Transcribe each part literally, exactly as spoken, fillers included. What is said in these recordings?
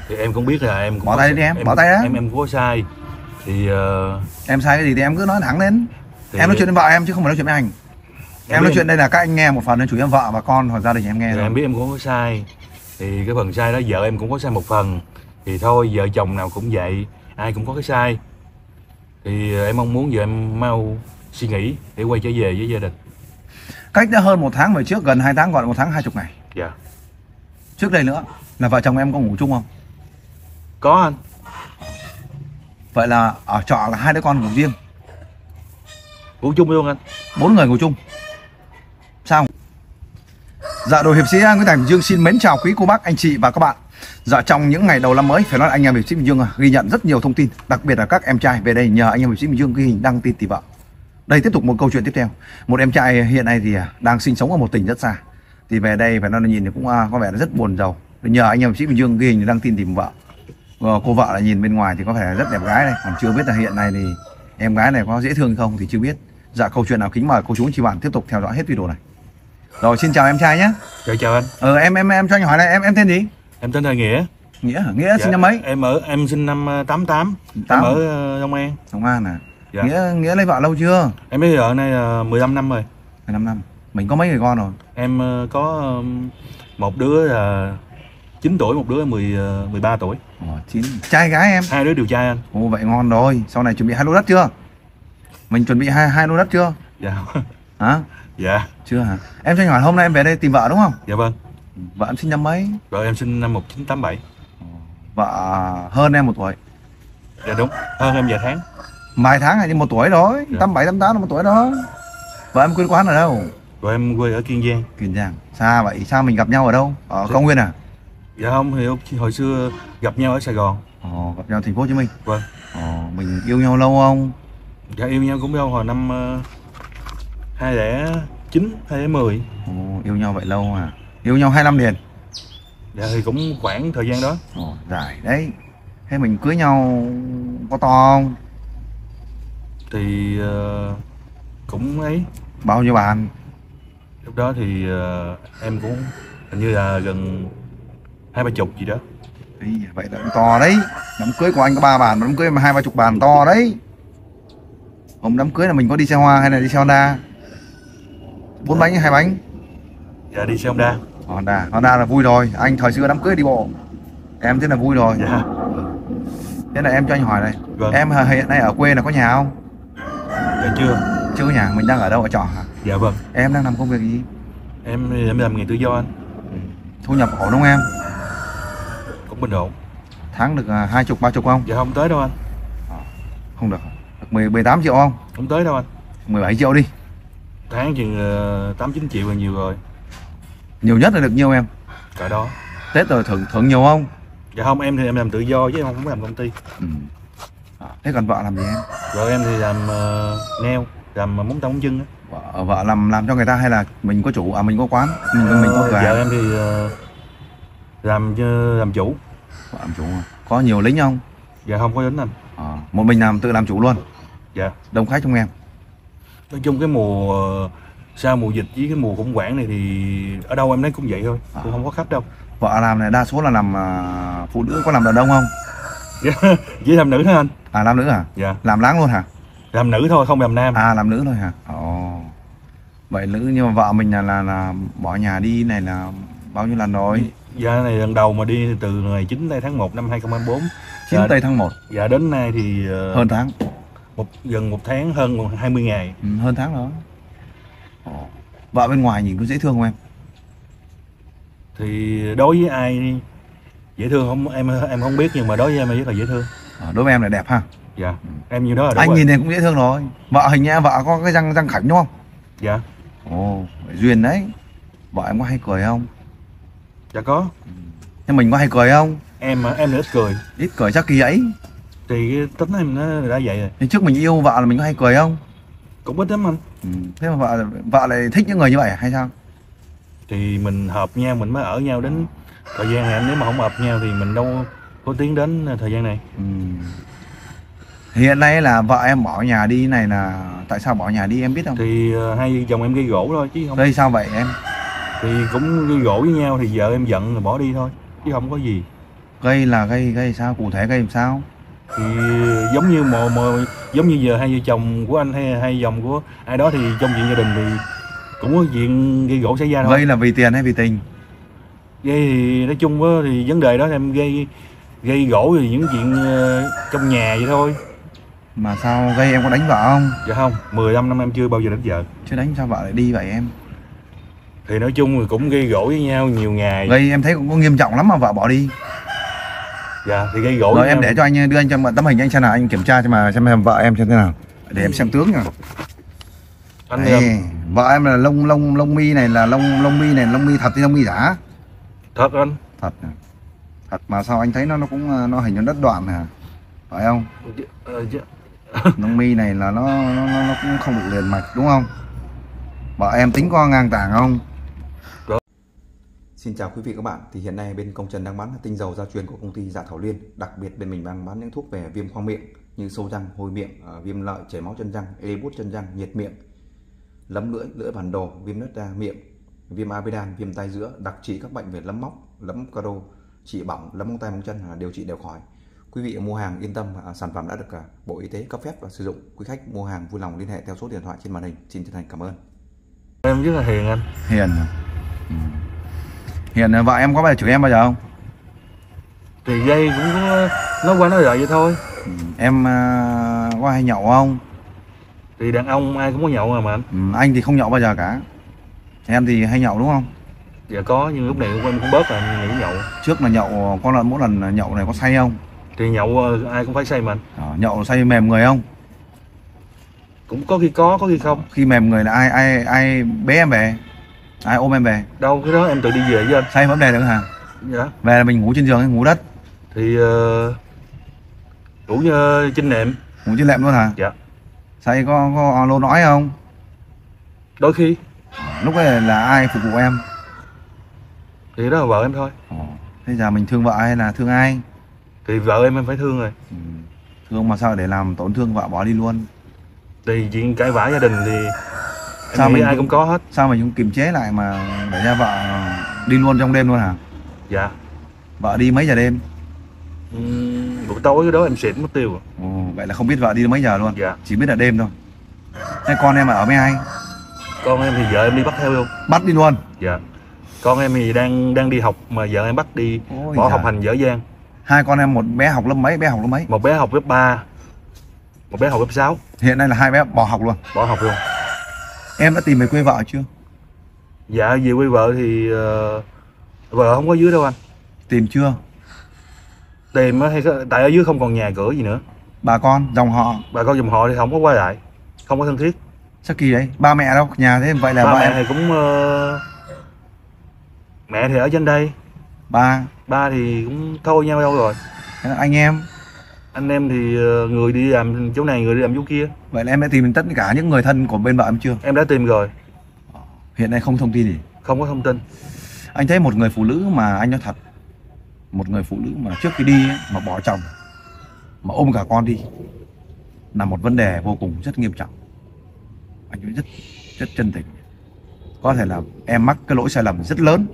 Thì em cũng biết là em cũng bỏ tay đi em, em, bỏ tay đó. Em em có sai. Thì uh, em sai cái gì thì em cứ nói thẳng lên. Thì em nói chuyện với vợ em chứ không phải nói chuyện với anh. Em, em nói chuyện đây là các anh nghe một phần, nên chủ yếu vợ và con hoặc gia đình em nghe thì rồi. Em biết em cũng có sai. Thì cái phần sai đó vợ em cũng có sai một phần. Thì thôi, vợ chồng nào cũng vậy, ai cũng có cái sai. Thì em mong muốn vợ em mau suy nghĩ để quay trở về với gia đình. Cách đã hơn một tháng về trước, gần hai tháng, gọi là một tháng hai chục ngày. Dạ. Trước đây nữa là vợ chồng em có ngủ chung không? Có anh. Vậy là ở trọ là hai đứa con ngủ riêng? Ngủ chung luôn anh. Bốn người ngủ chung. Sao? Dạ, đội hiệp sĩ Nguyễn Thành Bình Dương xin mến chào quý cô bác, anh chị và các bạn. Dạ, trong những ngày đầu năm mới, phải nói anh em hiệp sĩ Bình Dương ghi nhận rất nhiều thông tin, đặc biệt là các em trai về đây nhờ anh em hiệp sĩ Bình Dương ghi hình đăng tin tìm vợ. Đây tiếp tục một câu chuyện tiếp theo. Một em trai hiện nay thì đang sinh sống ở một tỉnh rất xa, thì về đây phải nói là nhìn thì cũng có vẻ rất buồn rầu. Nhờ anh em hiệp sĩ Bình Dương ghi hình đăng tin tìm vợ. Cô vợ là nhìn bên ngoài thì có vẻ rất đẹp gái này, còn chưa biết là hiện nay thì em gái này có dễ thương không thì chưa biết. Dạ, câu chuyện nào kính mời cô chú anh chị bạn tiếp tục theo dõi hết video này. Rồi, xin chào em trai nhé. Dạ, chào anh. Ờ em em em cho anh hỏi này, em em tên gì? Em tên là Nghĩa. Nghĩa hả? Nghĩa Dạ, sinh năm mấy? Em ở em sinh năm tám tám. Em ở uh, Long An. Long An à? Dạ. Nghĩa Nghĩa lấy vợ lâu chưa? Em lấy vợ nay uh, mười lăm năm rồi. mười lăm năm. Mình có mấy người con rồi? Em uh, có um, một đứa là chín tuổi, một đứa mười uh, mười ba tuổi. Ồ, chín. Trai gái em? Hai đứa đều trai anh. Ồ, vậy ngon rồi. Sau này chuẩn bị hai lô đất chưa? Mình chuẩn bị hai hai lô đất chưa? Dạ. Hả? Dạ. Chưa hả? Em cho anh hỏi, hôm nay em về đây tìm vợ đúng không? Dạ vâng. Vợ em sinh năm mấy? Rồi em sinh năm một chín tám bảy. Vợ hơn em một tuổi. Dạ đúng, hơn em vài tháng. Vài tháng hay một tuổi rồi. Dạ. Tám bảy tám tám là một tuổi đó. Vợ em quê quán ở đâu? Rồi em quê ở Kiên Giang. Kiên Giang. Xa vậy, sao mình gặp nhau ở đâu? Ở Cao Nguyên à? Dạ không, thì hồi xưa gặp nhau ở Sài Gòn. Ồ, gặp nhau thành phố Hồ Chí Minh. Vâng. Ồ, mình yêu nhau lâu không? Dạ yêu nhau cũng lâu, hồi năm uh, hai lẻ chín, hai lẻ mười. Ồ, yêu nhau vậy lâu à? Yêu nhau hai năm liền? Dạ thì cũng khoảng thời gian đó. Ồ, dài đấy. Thế mình cưới nhau có to không? Thì uh, cũng ấy. Bao nhiêu bàn? Lúc đó thì uh, em cũng hình như là gần hai ba chục gì đó. Ý, vậy là cũng to đấy. Đám cưới của anh có ba bàn, đám cưới mà hai ba chục bàn, to đấy. Hôm đám cưới là mình có đi xe hoa hay là đi xe Honda? Bốn bánh hay hai bánh? Dạ đi xe Honda. Honda, Honda là vui rồi. Anh thời xưa đám cưới đi bộ. Em thế là vui rồi. Dạ. Thế là em cho anh hỏi này. Vâng. Em hiện nay ở quê là có nhà không? Dạ chưa. Chưa có nhà, mình đang ở đâu, ở trọ hả? Dạ vâng. Em đang làm công việc gì? Em em làm nghề tự do anh. Thu nhập ổn không em? Cũng bình ổn. Tháng được hai chục, ba chục không? Dạ không tới đâu anh. À, không được. Được mười, mười tám triệu không? Không tới đâu anh. mười bảy triệu đi. Tháng chừng uh, tám chín triệu là nhiều rồi. Nhiều nhất là được nhiêu em? Cả đó. Tết rồi thưởng thưởng nhiều không? Dạ không, em thì em làm tự do chứ không có làm công ty. Ừ. À, thế còn vợ làm gì em? Vợ em thì làm uh, nail, làm móng tay móng chân á. Vợ, vợ làm làm cho người ta hay là mình có chủ, à mình có quán, mình ờ, mình có cửa hàng? Vợ em thì uh, làm làm chủ. Vợ làm chủ à? Có nhiều lính không? Dạ không có lính anh. À, một mình làm tự làm chủ luôn? Dạ. Đông khách trong em? Nói chung cái mùa sau mùa dịch với cái mùa khủng hoảng này thì ở đâu em thấy cũng vậy thôi, à. Cũng không có khách đâu. Vợ làm này đa số là làm uh, phụ nữ, có làm đàn ông không? Dạ, chỉ làm nữ thôi anh. À làm nữ hả? Dạ. Làm láng luôn hả? Làm nữ thôi, không làm nam. À làm nữ thôi hả? Ồ. Vậy nữ, nhưng mà vợ mình là, là là bỏ nhà đi này là bao nhiêu lần rồi? Dạ này lần đầu mà đi từ ngày chín tây tháng một năm hai không hai bốn. chín tây tháng một. Dạ đến nay thì uh, hơn tháng. Một gần một tháng, hơn hai mươi ngày. Ừ, hơn tháng đó. Ồ. Vợ bên ngoài nhìn có dễ thương không em? Thì đối với ai dễ thương không em em không biết, nhưng mà đối với em là rất là dễ thương. À, đối với em là đẹp ha? Dạ. Ừ. Em như đó là đúng anh rồi. Nhìn thì cũng dễ thương rồi. Vợ hình như vợ có cái răng răng khảnh đúng không? Dạ. Ồ, duyên đấy. Vợ em có hay cười không? Dạ có. Nhưng mình có hay cười không? Em em là ít cười. Ít cười chắc kỳ ấy. Thì cái tính em nó đã vậy rồi. Nhưng trước mình yêu vợ là mình có hay cười không? Cũng ít lắm anh. Ừ. Thế mà vợ vợ lại thích những người như vậy hay sao? Thì mình hợp nhau mình mới ở nhau đến thời gian này. Nếu mà không hợp nhau thì mình đâu có tiến đến thời gian này. Ừ. Hiện nay là vợ em bỏ nhà đi này là tại sao bỏ nhà đi em biết không? Thì uh, hai vợ chồng em gây gỗ thôi chứ không. Đây sao vậy em? Thì cũng gây gỗ với nhau thì vợ em giận rồi bỏ đi thôi chứ không có gì. Gây là gây gây sao, cụ thể gây làm sao? Thì giống như mò mò giống như giờ hai vợ chồng của anh hay hai dòng của ai đó thì trong chuyện gia đình thì cũng có chuyện gây gỗ xảy ra thôi. Gây là vì tiền hay vì tình? Gây thì nói chung á thì vấn đề đó em gây gây gỗ thì những chuyện uh, trong nhà vậy thôi. Mà sao gây em có đánh vợ không? Dạ không, mười lăm năm em chưa bao giờ đánh vợ. Chứ đánh sao vợ lại đi vậy em? Thì nói chung thì cũng gây gỗ với nhau nhiều ngày. Gây em thấy cũng có nghiêm trọng lắm mà vợ bỏ đi. Dạ thì gây gỗ. Rồi em để cho anh đưa anh cho tấm hình anh xem nào, anh kiểm tra cho mà xem em vợ em xem thế nào. Để em xem tướng nào. Anh Đây, em... vợ em là lông lông lông mi này là lông lông mi này lông mi thật hay lông mi giả? Thật anh. Thật. Thật mà sao anh thấy nó nó cũng nó hình nó đất đoạn hả? Phải không? Ờ, dạ. Lông mi này là nó, nó nó cũng không được liền mạch đúng không? Vợ em tính có ngang tàng không? Đó. Xin chào quý vị các bạn. Thì hiện nay bên Công Trần đang bán tinh dầu gia truyền của công ty Dạ Thảo Liên. Đặc biệt bên mình đang bán những thuốc về viêm khoang miệng như sâu răng, hôi miệng, viêm lợi, chảy máu chân răng, ê bút chân răng, nhiệt miệng, lấm lưỡi, lưỡi bản đồ, viêm nứt da miệng, viêm amidan, viêm tai giữa, đặc trị các bệnh về lấm móc, lấm caro, trị bỏng, lấm móng tay móng chân là điều trị đều khỏi. Quý vị mua hàng yên tâm, sản phẩm đã được Bộ Y tế cấp phép và sử dụng. Quý khách mua hàng vui lòng liên hệ theo số điện thoại trên màn hình. Xin chân thành cảm ơn. Em rất là hiền anh. Hiền. Ừ. Hiền vợ em có bao giờ chửi em bao giờ không? Thì dây cũng có nói qua nói lại vậy thôi. Ừ. Em uh, có hay nhậu không? Thì đàn ông ai cũng có nhậu mà anh. Ừ. Anh thì không nhậu bao giờ cả. Em thì hay nhậu đúng không? Dạ có, nhưng lúc này em cũng bớt rồi, em nghỉ nhậu. Trước là nhậu có lần mỗi lần nhậu này có say không? Thì nhậu ai cũng phải say mà anh. Đó, nhậu say mềm người không? Cũng có khi có, có khi không. Khi mềm người là ai ai ai bế em về? Ai ôm em về? Đâu, cái đó em tự đi về với anh. Say vấn đề được hả? Dạ. Về là mình ngủ trên giường hay ngủ đất? Thì uh, ngủ như trên nệm. Ngủ trên nệm luôn hả? Dạ. Say có có lô nói không? Đôi khi. Lúc ấy là ai phục vụ em? Thì đó là vợ em thôi. Ồ. Thế giờ mình thương vợ hay là thương ai? Thì vợ em em phải thương rồi. Ừ. Thương mà sao để làm tổn thương vợ bỏ đi luôn? Thì chuyện cãi vã gia đình thì em sao nghĩ mình ai cũng có hết. Sao mình không kiềm chế lại mà để cho vợ đi luôn trong đêm luôn hả? Dạ. Vợ đi mấy giờ đêm? Uhm, buổi tối cái đó em xịn mất tiêu rồi. Ồ, vậy là không biết vợ đi mấy giờ luôn? Dạ. Chỉ biết là đêm thôi. Thế con em ở với ai? Con em thì vợ em đi bắt theo luôn. Bắt đi luôn? Dạ. Con em thì đang đang đi học mà vợ em bắt đi. Ôi bỏ dạ. Học hành dở dang. Hai con em, một bé học lớp mấy, bé học lớp mấy? Một bé học lớp ba, một bé học lớp sáu. Hiện nay là hai bé bỏ học luôn? Bỏ học luôn. Em đã tìm về quê vợ chưa? Dạ về quê vợ thì uh, vợ không có dưới đâu anh. Tìm chưa? Tìm hay tại ở dưới không còn nhà cửa gì nữa. Bà con dòng họ? Bà con dòng họ thì không có quay lại, không có thân thiết. Sao kỳ đấy? Ba mẹ đâu? Nhà thế vậy là ba vợ mẹ em... thì cũng uh, mẹ thì ở trên đây. Ba? Ba thì cũng thôi nhau đâu rồi. Anh em? Anh em thì người đi làm chỗ này, người đi làm chỗ kia. Vậy là em đã tìm tất cả những người thân của bên vợ em chưa? Em đã tìm rồi. Hiện nay không thông tin gì? Không có thông tin. Anh thấy một người phụ nữ mà anh nói thật, một người phụ nữ mà trước khi đi ấy, mà bỏ chồng mà ôm cả con đi là một vấn đề vô cùng rất nghiêm trọng. Anh nói rất rất chân tình. Có thể là em mắc cái lỗi sai lầm rất lớn,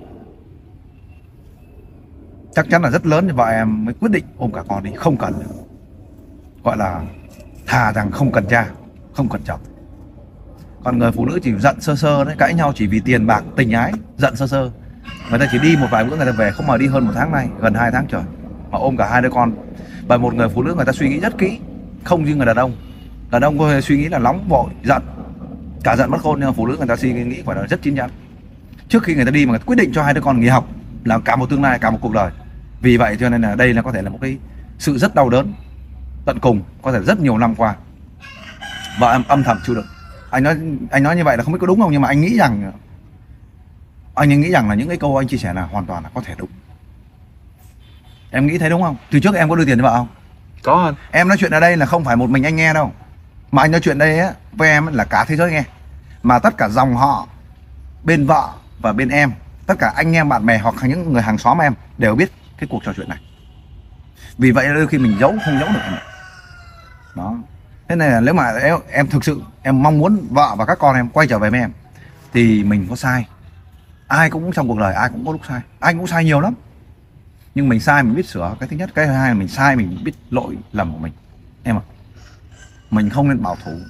chắc chắn là rất lớn, thì vợ em mới quyết định ôm cả con đi, không cần nữa. Gọi là thà rằng không cần cha, không cần chồng. Còn người phụ nữ chỉ giận sơ sơ đấy, cãi nhau chỉ vì tiền bạc tình ái, giận sơ sơ. Người ta chỉ đi một vài bữa người ta về, không mà đi hơn một tháng nay, gần hai tháng trời mà ôm cả hai đứa con. Và một người phụ nữ người ta suy nghĩ rất kỹ, không như người đàn ông. Đàn ông có suy nghĩ là nóng vội, giận, cả giận mất khôn, nhưng mà phụ nữ người ta suy nghĩ phải là rất chín chắn. Trước khi người ta đi mà người ta quyết định cho hai đứa con nghỉ học là cả một tương lai, cả một cuộc đời. Vì vậy cho nên là đây là có thể là một cái sự rất đau đớn tận cùng, có thể rất nhiều năm qua vợ em âm thầm chịu đựng. Anh nói anh nói như vậy là không biết có đúng không, nhưng mà anh nghĩ rằng anh nghĩ rằng là những cái câu anh chia sẻ là hoàn toàn là có thể đúng. Em nghĩ thấy đúng không? Từ trước em có đưa tiền cho vợ không? Có anh. Em nói chuyện ở đây là không phải một mình anh nghe đâu, mà anh nói chuyện đây á với em là cả thế giới nghe, mà tất cả dòng họ bên vợ và bên em, tất cả anh em bạn bè hoặc những người hàng xóm em đều biết cái cuộc trò chuyện này. Vì vậy đôi khi mình giấu không giấu được em. Đó. Thế này là nếu mà em, em thực sự em mong muốn vợ và các con em quay trở về với em thì mình có sai. Ai cũng trong cuộc đời ai cũng có lúc sai, anh cũng sai nhiều lắm. Nhưng mình sai mình biết sửa, cái thứ nhất. Cái thứ hai là mình sai mình biết lỗi lầm của mình em ạ. Mình không nên bảo thủ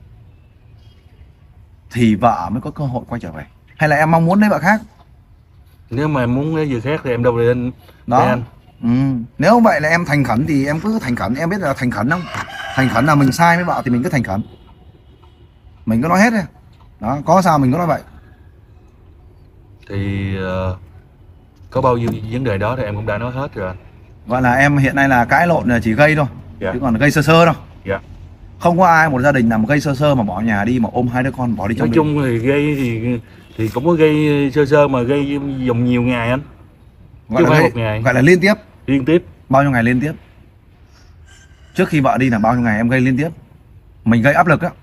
thì vợ mới có cơ hội quay trở về. Hay là em mong muốn lấy vợ khác? Nếu mà em muốn lấy gì khác thì em đâu lên Đó. anh. Ừ. Nếu vậy là em thành khẩn thì em cứ thành khẩn. Em biết là thành khẩn không? Thành khẩn là mình sai với vợ thì mình cứ thành khẩn, mình cứ nói hết đi. Đó, có sao mình cứ nói vậy. Thì uh, có bao nhiêu vấn đề đó thì em cũng đã nói hết rồi. Gọi là em hiện nay là cãi lộn là chỉ gây thôi, Dạ. chứ còn gây sơ sơ đâu. Dạ. Không có ai một gia đình nào mà gây sơ sơ mà bỏ nhà đi, mà ôm hai đứa con bỏ đi trong Nói chung thì gây thì thì cũng có gây sơ sơ mà gây dòng nhiều ngày anh. gọi là, Chứ không phải gây, một ngày. gọi là liên tiếp. Liên tiếp. Bao nhiêu ngày liên tiếp? Trước khi vợ đi là bao nhiêu ngày em gây liên tiếp? Mình gây áp lực á.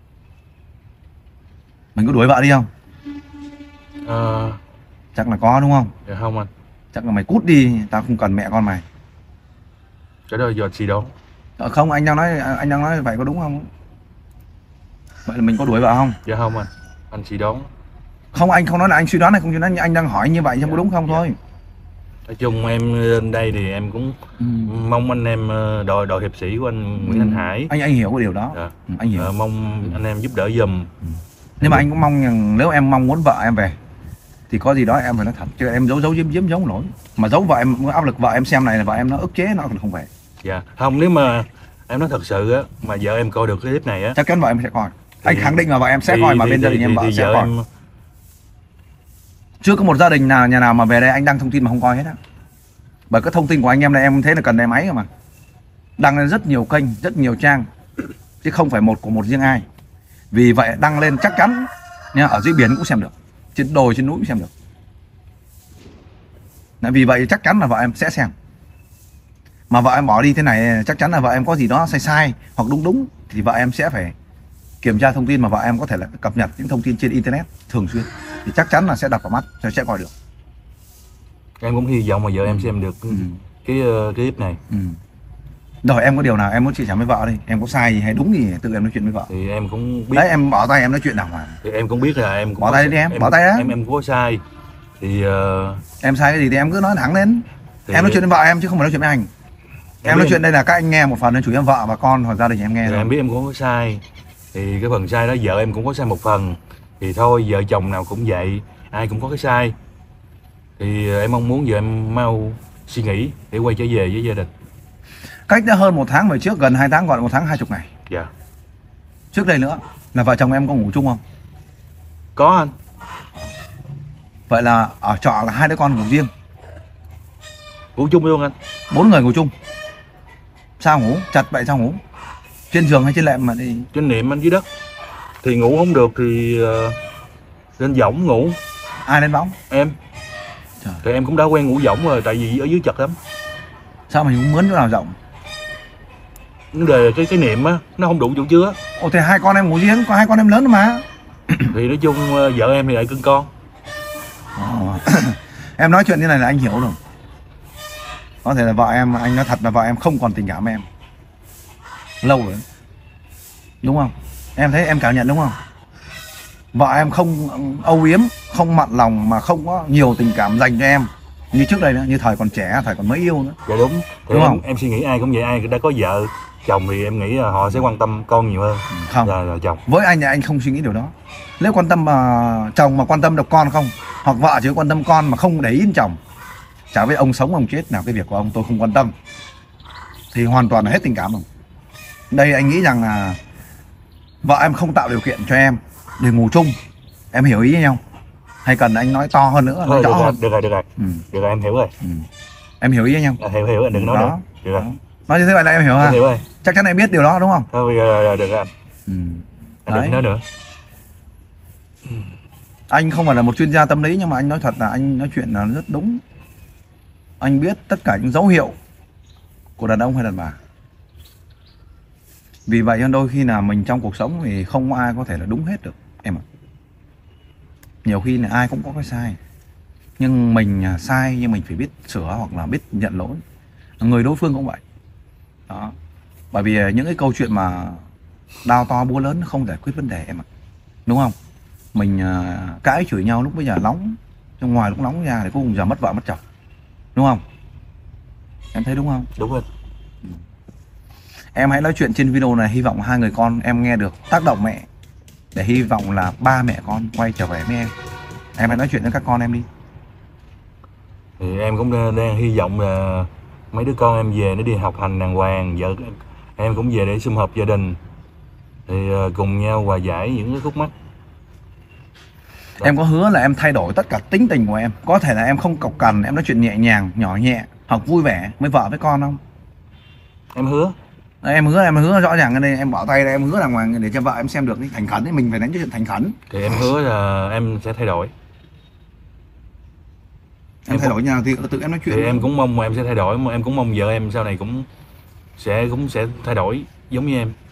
Mình có đuổi vợ đi không? À, Chắc là có đúng không? dạ không anh. Chắc là mày cút đi, tao không cần mẹ con mày. Cái đó là do chị đó. Ờ, không, anh đang nói anh đang nói vậy có đúng không? Vậy là mình có đuổi vợ không? Dạ không anh. Anh chị đoán. Không, anh không nói là anh suy đoán này, không suy đoán, anh đang hỏi như vậy xem có đúng không thôi. Nói chung em lên đây thì em cũng Ừ. mong anh em đội đội hiệp sĩ của anh Nguyễn Ừ. Thanh Hải. Anh anh hiểu cái điều đó. Dạ. Ừ, anh hiểu. Ờ, mong anh em giúp đỡ giùm. Ừ. Nhưng mà anh cũng mong rằng nếu em mong muốn vợ em về thì có gì đó em phải nói thật, chứ em giấu giấu giếm giếm giấu nổi. Mà giấu vợ em áp lực vợ em xem này là vợ em nó ức chế nó còn không về. Dạ. Không, nếu mà em nói thật sự á mà vợ em coi được cái clip này á, Chắc chắn vợ em sẽ coi. Thì, anh khẳng định là vợ em sẽ thì, coi, mà thì, bên thì, gia đình thì, em vợ thì sẽ vợ coi. em... Chưa có một gia đình nào nhà nào mà về đây anh đăng thông tin mà không coi hết á. Bởi cái thông tin của anh em này em thấy là cần đè máy rồi mà. Đăng lên rất nhiều kênh, rất nhiều trang, chứ không phải một của một riêng ai. Vì vậy đăng lên chắc chắn nha, ở dưới biển cũng xem được, trên đồi trên núi cũng xem được. Nên vì vậy chắc chắn là vợ em sẽ xem. Mà vợ em bỏ đi thế này chắc chắn là vợ em có gì đó sai sai hoặc đúng đúng, thì vợ em sẽ phải kiểm tra thông tin, mà vợ em có thể là cập nhật những thông tin trên internet thường xuyên, thì chắc chắn là sẽ đập vào mắt, sẽ, sẽ coi được. Em cũng hy vọng mà vợ em xem được Ừ. cái uh, clip này. Ừ. Rồi em có điều nào em muốn chia sẻ với vợ đi, em có sai gì hay đúng gì tự em nói chuyện với vợ. Thì em cũng biết. Đấy, em bỏ tay em nói chuyện nào mà. Thì em cũng biết là em cũng Bỏ có tay sai- đi em, em bỏ tay đó. Em em có sai. Thì uh, Em sai cái gì thì em cứ nói thẳng lên. Thì- Em nói chuyện với vợ em chứ không phải nói chuyện với anh. Em, nói biết- chuyện đây là các anh nghe một phần, nên chủ yếu vợ và con hoặc gia đình em nghe thì thôi. em biết em cũng có sai. Thì cái phần sai đó vợ em cũng có sai một phần. Thì thôi, vợ chồng nào cũng vậy, ai cũng có cái sai. Thì uh, em mong muốn vợ em mau suy nghĩ để quay trở về với gia đình. Cách đã hơn một tháng về trước, gần hai tháng, gọi là một tháng hai chục ngày. Dạ. Trước đây nữa là vợ chồng em có ngủ chung không? Có anh. Vậy là ở trọ là hai đứa con ngủ riêng, Ngủ chung luôn anh. bốn người ngủ chung. Sao ngủ? Chặt vậy sao ngủ? Trên giường hay trên lệm mà đi? Trên nệm anh dưới đất. Thì ngủ không được thì uh, lên võng ngủ. Ai lên bóng? Em. Trời. Thì em cũng đã quen ngủ võng rồi, tại vì ở dưới chật lắm. Sao mình không mướn chỗ nào rộng? Vấn đề cái cái niệm á nó không đủ chỗ chứa. Ồ, thì hai con em ngủ riêng, có hai con em lớn rồi mà. Thì nói chung uh, vợ em thì lại cưng con. Ồ. Em nói chuyện như này là anh hiểu rồi. Có thể là vợ em, anh nói thật là vợ em không còn tình cảm với em lâu rồi, đúng không? Em thấy em cảm nhận đúng không? Vợ em không âu yếm, không mặn lòng, mà không có nhiều tình cảm dành cho em như trước đây nữa, như thời còn trẻ, thời còn mới yêu nữa. Dạ đúng. Thì Đúng em, không? em suy nghĩ ai cũng vậy, ai đã có vợ chồng thì em nghĩ là họ sẽ quan tâm con nhiều hơn Không, là, là chồng. với anh thì anh không suy nghĩ điều đó. Nếu quan tâm mà chồng mà quan tâm được con không, hoặc vợ chỉ quan tâm con mà không để ý đến chồng, chả biết ông sống ông chết nào, cái việc của ông tôi không quan tâm, thì hoàn toàn là hết tình cảm rồi. Đây anh nghĩ rằng là vợ em không tạo điều kiện cho em để ngủ chung. Em hiểu ý nhau? Hay cần anh nói to hơn nữa, nói Thôi rõ được rồi, hơn? được rồi, được rồi. Ừ. Được rồi, em hiểu rồi. Ừ. Em hiểu ý nhau? À, hiểu hiểu anh đừng nói Đó. nữa. Được rồi. Nói như thế vậy là em hiểu Em ha? hiểu rồi. Chắc chắn em biết điều đó đúng không? Thôi bây giờ rồi, được rồi anh. Ừ. Anh Đấy. đừng nói nữa. Anh không phải là một chuyên gia tâm lý, nhưng mà anh nói thật là anh nói chuyện là rất đúng. Anh biết tất cả những dấu hiệu của đàn ông hay đàn bà. Vì vậy đôi khi là mình trong cuộc sống thì không có ai có thể là đúng hết được em ạ. Nhiều khi là ai cũng có cái sai, nhưng mình sai nhưng mình phải biết sửa hoặc là biết nhận lỗi. Người đối phương cũng vậy đó. Bởi vì những cái câu chuyện mà đao to búa lớn không giải quyết vấn đề em ạ, đúng không? Mình cãi chửi nhau lúc bây giờ nóng, trong ngoài lúc nóng ra thì cuối cùng giờ mất vợ mất chồng, đúng không? Em thấy đúng không? Đúng rồi. Em hãy nói chuyện trên video này, hy vọng hai người con em nghe được tác động mẹ, để hy vọng là ba mẹ con quay trở về với em. Em hãy nói chuyện với các con em đi. Thì em cũng đang, đang hy vọng là mấy đứa con em về nó đi học hành đàng hoàng, vợ em cũng về để sum họp gia đình, thì uh, cùng nhau hòa giải những cái khúc mắc. Đó. Em có hứa là em thay đổi tất cả tính tình của em. Có thể là em không cộc cằn, em nói chuyện nhẹ nhàng, nhỏ nhẹ, hoặc vui vẻ với vợ với con không? Em hứa. Đấy, em hứa, em hứa rõ ràng ở đây, em bỏ tay đây, em hứa đàng hoàng để cho vợ em xem được. Thành khẩn thì mình phải đánh cho chuyện thành khẩn. Thì em hứa là em sẽ thay đổi. Em, em thay đổi như nào thì tự em nói chuyện. Thì em cũng mong mà em sẽ thay đổi, mà em cũng mong vợ em sau này cũng sẽ cũng sẽ thay đổi giống như em.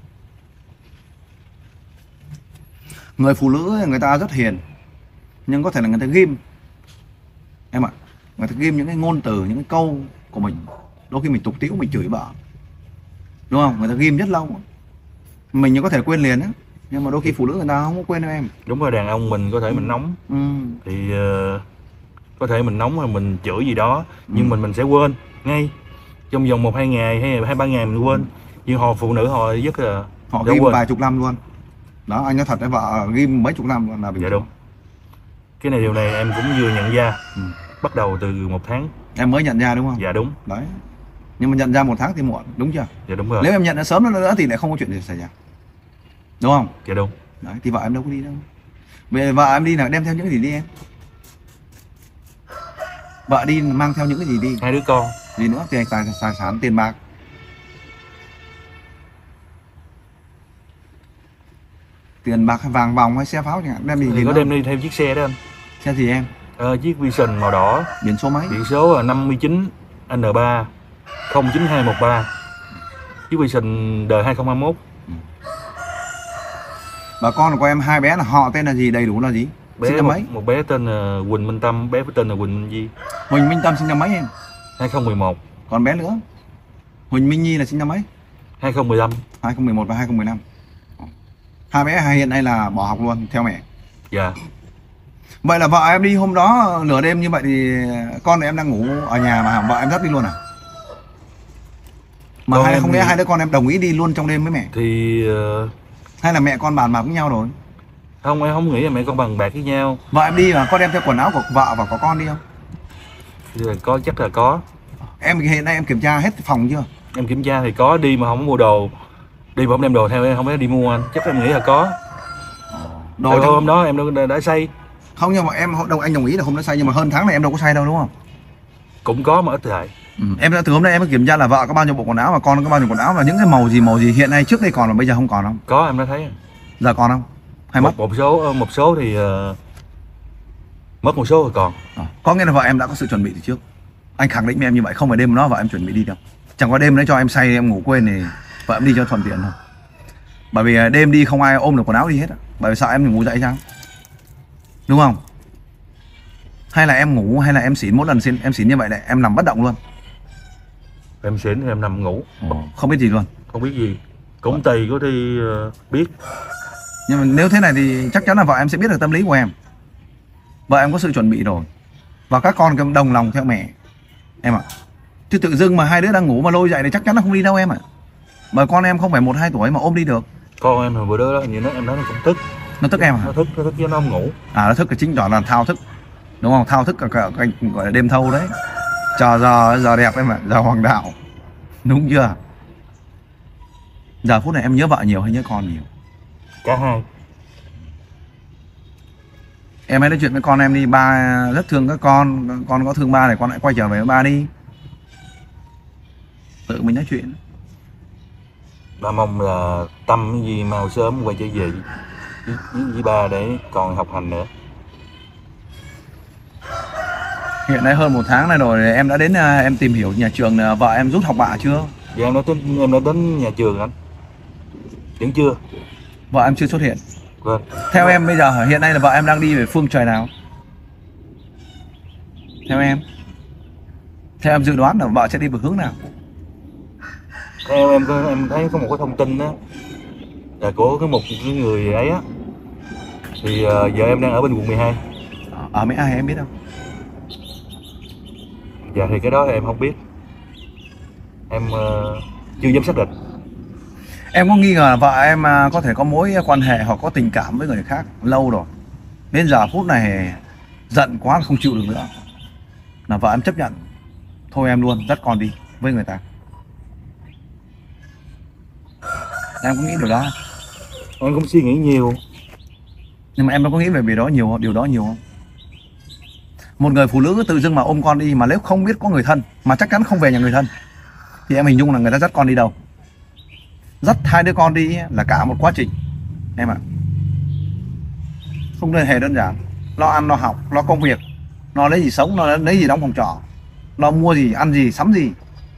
Người phụ nữ người ta rất hiền, nhưng có thể là người ta ghim em ạ. Người ta ghim những cái ngôn từ, những cái câu của mình. Đôi khi mình tục tĩu, mình chửi vợ, đúng không? Người ta ghim rất lâu, mình có thể quên liền á, nhưng mà đôi khi phụ nữ người ta không có quên đâu em. Đúng rồi, đàn ông mình có thể mình nóng, ừ. thì uh, có thể mình nóng là mình chửi gì đó, ừ. nhưng mình mình sẽ quên ngay trong vòng một hai ngày hay hai ba ngày mình quên. ừ. Nhưng họ phụ nữ họ rất là họ ghim vài chục năm luôn đó. Anh nói thật đấy, vợ ghim mấy chục năm luôn là bình. Dạ đúng. Cái này điều này em cũng vừa nhận ra. ừ. Bắt đầu từ một tháng. Em mới nhận ra đúng không? Dạ đúng. Đấy, nhưng mà nhận ra một tháng thì muộn, đúng chưa? Dạ đúng rồi. Nếu em nhận ra sớm nữa thì lại không có chuyện gì xảy ra, đúng không? Dạ đúng. Đấy, thì vợ em đâu có đi đâu. Về vợ em đi là đem theo những cái gì đi em? Vợ đi mang theo những cái gì đi? Hai đứa con. Gì nữa? Tiền tài, tài sản, tiền bạc. Tiền bạc hay vàng vòng hay xe pháo chẳng hạn, đem đi thì gì có đó? đem đi thêm chiếc xe đó anh. Xe gì em? Ờ, chiếc Vision màu đỏ. Biển số mấy? Biển số là năm chín N ba không chín hai một ba. Chiếc Vision đời hai không hai mốt. ừ. Bà con của em hai bé là họ tên là gì, đầy đủ là gì? Bé Sinh năm một, mấy? một bé tên là Quỳnh Minh Tâm, bé tên là Quỳnh Minh Di. Huỳnh Minh Tâm sinh năm mấy em? hai không một một. Còn bé nữa? Huỳnh Minh Nhi là sinh năm mấy? hai không một lăm. hai không một một và hai không một lăm. Hai bé hiện nay là bỏ học luôn theo mẹ. Dạ. Vậy là vợ em đi hôm đó nửa đêm như vậy thì con em đang ngủ ở nhà mà vợ em dắt đi luôn à? Mà Con hay em không lẽ thì- hai đứa con em đồng ý đi luôn trong đêm với mẹ? Thì ờ, Hay là mẹ con bàn bạc với nhau rồi? không, em không nghĩ là mẹ con bằng bạc với nhau. Vợ em đi mà có đem theo quần áo của vợ và có con đi không? Thì là có, chắc là có. Em hiện nay em kiểm tra hết phòng chưa? Em kiểm tra thì có, đi mà không mua đồ, đi mà không đem đồ theo, em không biết đi mua anh. Chắc em nghĩ là có. Đồ Tại trong... hôm đó em đã, đã say. Không, nhưng mà em đồng anh đồng ý là hôm đó say, nhưng mà hơn tháng này em đâu có say đâu đúng không? Cũng có mà ít lại. Ừ. Em đã từ hôm nay em mới kiểm tra là vợ có bao nhiêu bộ quần áo và con có bao nhiêu quần áo, và những cái màu gì màu gì hiện nay trước đây còn mà bây giờ không còn không? Có, em đã thấy. Giờ còn không? Hay mất? Một, một số một số thì uh, mất, một số rồi còn. À, có nghĩa là vợ em đã có sự chuẩn bị từ trước. Anh khẳng định với em như vậy, không phải đêm đó vợ em chuẩn bị đi đâu. Chẳng qua đêm đấy cho em say em ngủ quên thì vợ em đi cho thuận tiện thôi. Bởi vì đêm đi không ai ôm được quần áo đi hết á. Bởi vì sợ em ngủ dậy sao? Đúng không? Hay là em ngủ, hay là em xỉn mỗi lần xin em xỉn như vậy lại em nằm bất động luôn? Em xỉn thì em nằm ngủ. Không biết gì luôn. Không biết gì. Cũng tùy có đi uh, biết. Nhưng mà nếu thế này thì chắc chắn là vợ em sẽ biết được tâm lý của em. Vợ em có sự chuẩn bị rồi. Và các con đồng lòng theo mẹ. Em ạ. À. Chứ tự dưng mà hai đứa đang ngủ mà lôi dậy thì chắc chắn nó không đi đâu em ạ. À. Bởi con em không phải một hai tuổi mà ôm đi được. Con em hồi bữa đó như nó em nói nó cũng thức. Nó thức em à? Nó thức, nó thức chứ nó không ngủ. À, nó thức là chính tỏ là thao thức. Đúng không? Thao thức cả, cả, cả gọi là đêm thâu đấy. Chờ giờ giờ đẹp em ạ, à. Giờ hoàng đạo. Đúng chưa? Giờ phút này em nhớ vợ nhiều hay nhớ con nhiều? Cả hai. Em hãy nói chuyện với con em đi, ba rất thương các con, con có thương ba thì con lại quay trở về với ba đi. Tự mình nói chuyện. Ba mong là Tâm cái gì mau sớm quay trở về với, với, với ba để còn học hành nữa. Hiện nay hơn một tháng này rồi em đã đến em tìm hiểu nhà trường vợ em rút học bạ chưa? Dạ em đã đến, em đã đến nhà trường anh. Vẫn chưa. Vợ em chưa xuất hiện. Vâng. Theo em bây giờ hiện nay là vợ em đang đi về phương trời nào? Theo em Theo em dự đoán là vợ sẽ đi về hướng nào? Theo em có em thấy có một cái thông tin đó là của cái một cái người ấy á, thì uh, giờ em đang ở bên quận mười hai. Ở mấy ai em biết không? Dạ thì cái đó em không biết. em ờ, chưa dám xác định. Em có nghi ngờ vợ em à, có thể có mối quan hệ hoặc có tình cảm với người khác lâu rồi, đến giờ phút này giận quá là không chịu được nữa, là vợ em chấp nhận thôi em luôn dắt con đi với người ta. Em có nghĩ điều đó không? Em cũng suy nghĩ nhiều. Nhưng mà em có nghĩ về điều đó nhiều điều đó nhiều không? Một người phụ nữ tự dưng mà ôm con đi, mà nếu không biết có người thân mà chắc chắn không về nhà người thân, thì em hình dung là người ta dắt con đi đâu. Dắt hai đứa con đi là cả một quá trình em ạ. Không hề đơn giản. Lo ăn, lo học, lo công việc, lo lấy gì sống, lo lấy gì đóng phòng trọ, lo mua gì, ăn gì, sắm gì.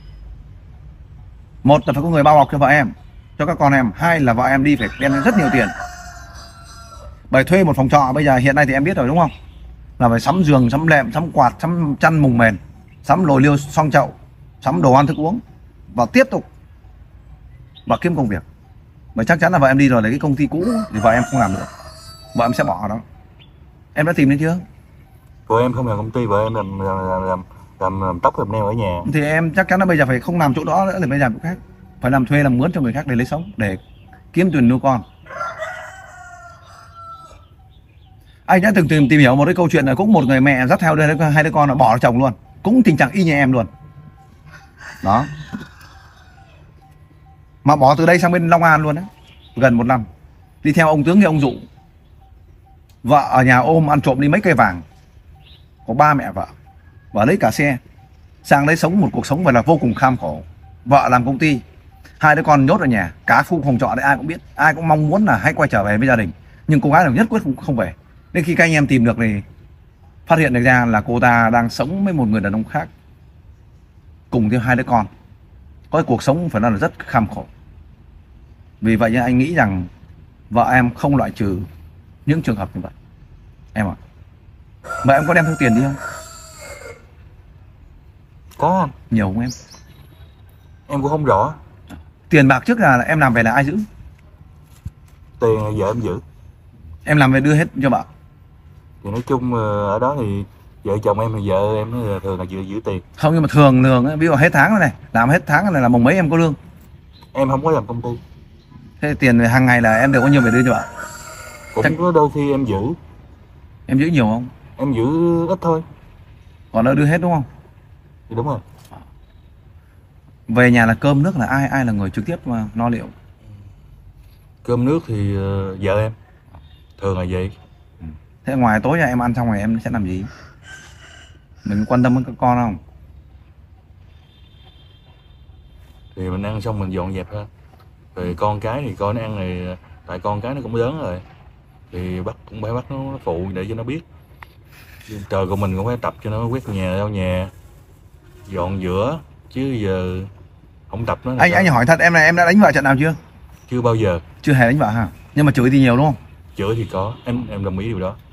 Một là phải có người bao bọc cho vợ em, cho các con em. Hai là vợ em đi phải đem rất nhiều tiền. Bởi thuê một phòng trọ bây giờ hiện nay thì em biết rồi đúng không, là phải sắm giường, sắm đệm, sắm quạt, sắm chăn mùng mền, sắm lồi liêu xoong chậu, sắm đồ ăn thức uống, và tiếp tục và kiếm công việc. Bởi chắc chắn là vợ em đi rồi, lấy cái công ty cũ thì vợ em không làm được, vợ em sẽ bỏ đó. Em đã tìm đến chưa? Vợ em không làm công ty, vợ em làm làm làm làm, làm, làm tóc làm nail ở nhà. Thì em chắc chắn là bây giờ phải không làm chỗ đó nữa, thì bây giờ chỗ khác, phải làm thuê, làm mướn cho người khác để lấy sống, để kiếm tiền nuôi con. Anh đã từng tìm tìm hiểu một cái câu chuyện là cũng một người mẹ dắt theo đây hai đứa con là bỏ chồng luôn, cũng tình trạng y như em luôn đó, mà bỏ từ đây sang bên Long An luôn á, gần một năm, đi theo ông tướng như ông Dụ. Vợ ở nhà ôm ăn trộm đi mấy cây vàng, có ba mẹ vợ, và lấy cả xe sang đấy sống một cuộc sống vậy là vô cùng kham khổ. Vợ làm công ty, hai đứa con nhốt ở nhà, cả khu phòng trọ đấy ai cũng biết, ai cũng mong muốn là hãy quay trở về với gia đình, nhưng cô gái nào nhất quyết không, không về. Đến khi các anh em tìm được thì phát hiện được ra là cô ta đang sống với một người đàn ông khác, cùng theo hai đứa con, có cái cuộc sống phải nói là rất kham khổ. Vì vậy anh nghĩ rằng vợ em không loại trừ những trường hợp như vậy em ạ. Vợ em có đem theo tiền đi không? Có anh. Nhiều không em? Em cũng không rõ. Tiền bạc trước là em làm về là ai giữ? Tiền là vợ em giữ. Em làm về đưa hết cho vợ? Thì nói chung ở đó thì vợ chồng em thì vợ em nó thường là giữ, giữ tiền. Không, nhưng mà thường thường ví dụ hết tháng này, làm hết tháng này là mùng mấy em có lương? Em không có làm công ty. Thế tiền hàng ngày là em đều có nhiều về đưa cho vợ? Cũng Chắc... có đôi khi em giữ. Em giữ nhiều không? Em giữ ít thôi. Còn đỡ đưa hết đúng không? Thì đúng rồi. Về nhà là cơm nước là ai ai là người trực tiếp mà lo liệu? Cơm nước thì uh, vợ em. Thường là vậy. Thế ngoài tối ra em ăn xong rồi em sẽ làm gì? Mình quan tâm đến các con không? Thì mình ăn xong mình dọn dẹp thôi. Rồi con cái thì coi nó ăn thì tại con cái nó cũng lớn rồi, thì bắt cũng phải bắt nó, nó phụ để cho nó biết. Trời của mình cũng phải tập cho nó quét nhà, lau nhà, dọn giữa, chứ giờ không tập nó. Anh anh hỏi thật, em này em đã đánh vợ trận nào chưa? Chưa bao giờ. Chưa hề đánh vợ hả? Nhưng mà chửi thì nhiều đúng không? Chửi thì có, em em đồng ý điều đó.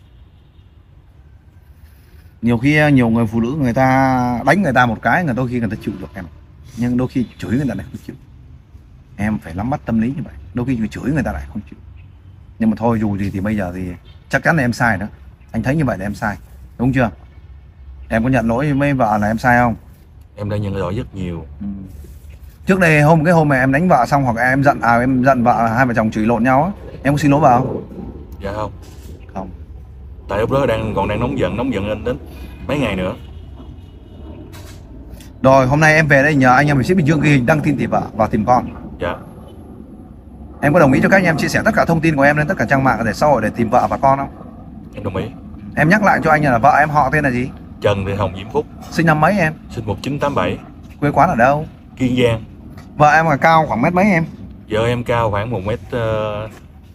Nhiều khi nhiều người phụ nữ người ta đánh người ta một cái, người đôi khi người ta chịu được em, nhưng đôi khi chửi người ta lại không chịu. Em phải nắm bắt tâm lý như vậy, đôi khi chửi người ta lại không chịu. Nhưng mà thôi dù gì thì bây giờ thì chắc chắn là em sai đó. Anh thấy như vậy là em sai, đúng chưa? Em có nhận lỗi với vợ là em sai không? Em đã nhận lỗi rất nhiều. Ừ. Trước đây hôm cái hôm mà em đánh vợ xong, hoặc em giận à em giận vợ, hai vợ chồng chửi lộn nhau á, em có xin lỗi vợ không? Dạ không. Không. Tại lúc đó đang còn đang nóng giận, nóng giận lên đến mấy ngày nữa. Rồi hôm nay em về đây nhờ anh em mình ship Bình Dương ghi hình đăng tin tìm vợ và tìm con. Dạ. Em có đồng ý cho các anh em chia sẻ tất cả thông tin của em lên tất cả trang mạng để xã hội để tìm vợ và con không? Em đồng ý. Em nhắc lại cho anh là vợ em họ tên là gì? Trần Thị Hồng Diễm Phúc. Sinh năm mấy em? Sinh một chín tám bảy. Quê quán ở đâu? Kiên Giang. Vợ em là cao khoảng mét mấy em? Vợ em cao khoảng một mét uh,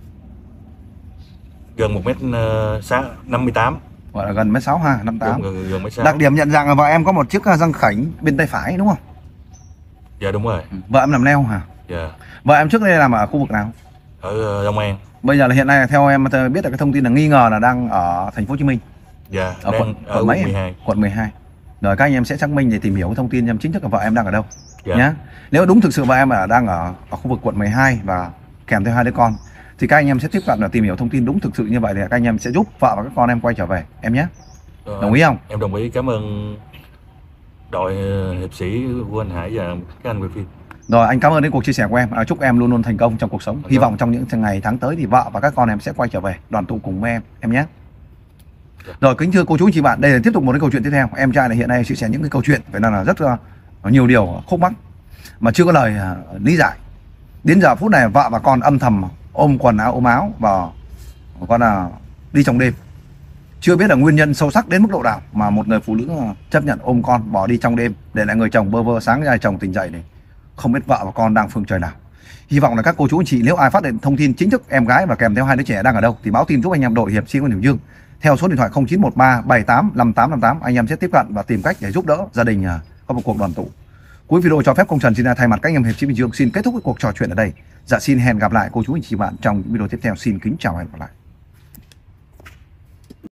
gần một mét năm mươi tám. Gọi là gần mét sáu ha, năm tám. Gần, gần mét sáu. Đặc điểm nhận dạng là vợ em có một chiếc răng khểnh bên tay phải đúng không? Dạ đúng rồi. Vợ em làm nail hả? Dạ. Vợ em trước đây làm ở khu vực nào? Ở Long An. Bây giờ là hiện nay là theo em biết là cái thông tin là nghi ngờ là đang ở thành phố Hồ Chí Minh. Dạ. Ở đang quận, ở quận mấy quận mười hai. Quận mười hai. Rồi các anh em sẽ xác minh để tìm hiểu cái thông tin em chính thức là vợ em đang ở đâu. Dạ. Nhá. Nếu đúng thực sự vợ em là đang ở, ở khu vực quận mười hai và kèm theo hai đứa con, thì các anh em sẽ tiếp cận và tìm hiểu thông tin đúng thực sự như vậy thì các anh em sẽ giúp vợ và các con em quay trở về em nhé. Rồi, đồng ý không? Em đồng ý, cảm ơn đội ờ, hiệp sĩ của anh Hải và các anh quay phim. Rồi, anh cảm ơn đến cuộc chia sẻ của em. À, chúc em luôn luôn thành công trong cuộc sống. Hy Vâng. vọng trong những ngày tháng tới thì vợ và các con em sẽ quay trở về đoàn tụ cùng với em em nhé. Rồi, kính thưa cô chú anh chị bạn, đây là tiếp tục một cái câu chuyện tiếp theo. Em trai này hiện nay chia sẻ những cái câu chuyện phải nói là rất uh, nhiều điều khúc mắc mà chưa có lời uh, lý giải. Đến giờ phút này vợ và con âm thầm ôm quần áo ôm áo và con là đi trong đêm. Chưa biết là nguyên nhân sâu sắc đến mức độ nào mà một người phụ nữ chấp nhận ôm con bỏ đi trong đêm để lại người chồng bơ vơ, sáng ra chồng tỉnh dậy này không biết vợ và con đang phương trời nào. Hy vọng là các cô chú anh chị nếu ai phát hiện thông tin chính thức em gái và kèm theo hai đứa trẻ đang ở đâu thì báo tin giúp anh em đội hiệp sĩ Nguyễn Hữu Dương theo số điện thoại không chín một ba bảy tám năm tám năm tám. Anh em sẽ tiếp cận và tìm cách để giúp đỡ gia đình có một cuộc đoàn tụ. Cuối video cho phép công Trần xin thay mặt các anh em hiệp sĩ Bình Dương xin kết thúc cái cuộc trò chuyện ở đây. Dạ xin hẹn gặp lại cô chú anh chị bạn trong những video tiếp theo. Xin kính chào và hẹn gặp lại.